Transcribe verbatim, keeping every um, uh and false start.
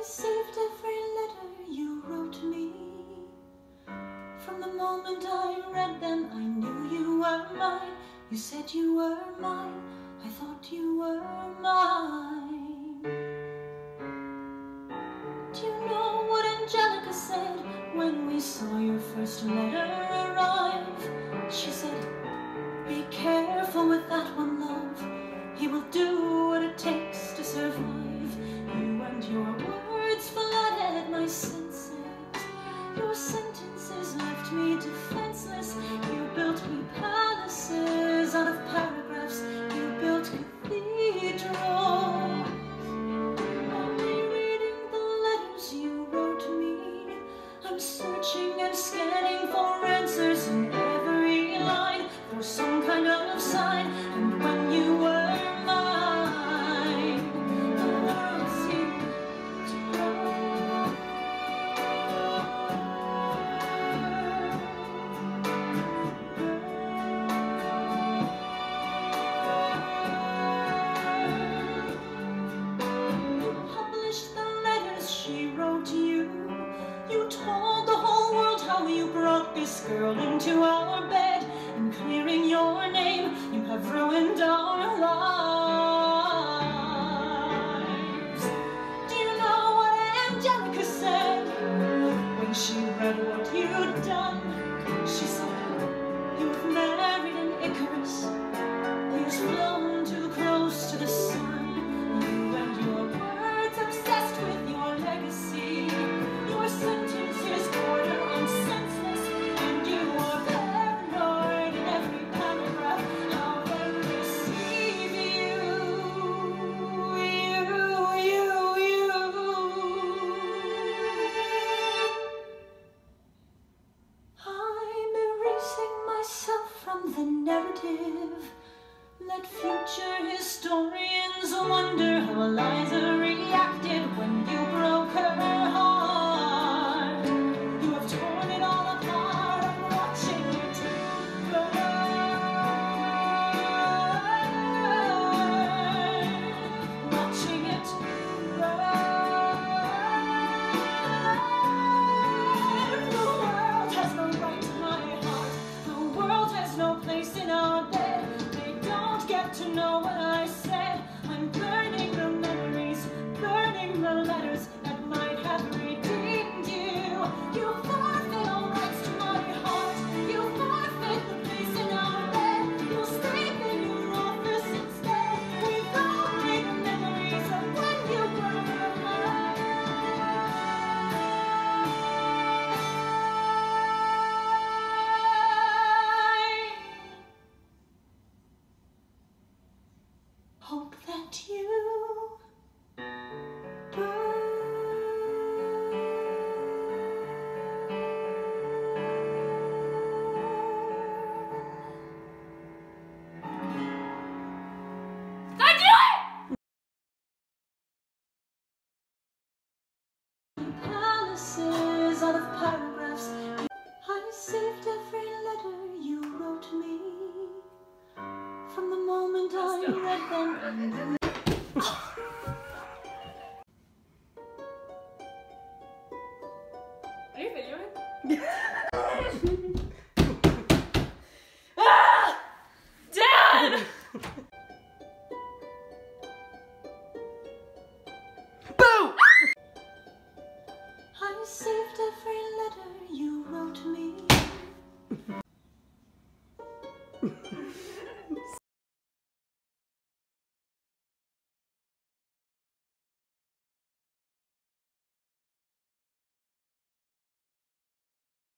I saved every letter you wrote me. From the moment I read them, I knew you were mine. You said you were mine, I thought you were mine. Do you know what Angelica said when we saw your first letter arrive? She said, be careful with that one, love. He will do what it takes to survive. You and your words flooded my senses. Your sentences left me defenseless. You built me palaces out of paragraphs. You built cathedrals. Only reading the letters you wrote me. I'm searching and scanning for answers in every line, for some kind of sign. And when you were mine, the world seemed to grow. You published the letters she wrote you. You told the whole world how you brought this girl into our bed, and clearing your name, you have ruined our lives. Do you know what Angelica said when she read what you'd done? She said, you've married an Icarus. He's flown too close to the sun. You and your words obsessed with your legacy. Your sentences border on senseless, and you are paranoid in every paragraph how they receive you. You, you, you. I'm erasing myself from the narrative. Let future historians wonder how Eliza reacted when you broke her heart. You have torn it all apart. I'm watching it burn. Watching it burn. The world has no right to my heart. The world has no place in our bed. They don't get to know what I said. I'm burning the memories, burning the letters that might have redeemed you. You forfeit all rights to my heart. You forfeit the place in our bed. You'll sleep in your office instead. We've only the memories of when you were mine. Hope that you burn. I do it! Palaces out of paragraphs. I saved every letter you wrote me. From the moment I read them, I knew. Are you videoing? Ah! Dad! Boo! I saved every letter you wrote me.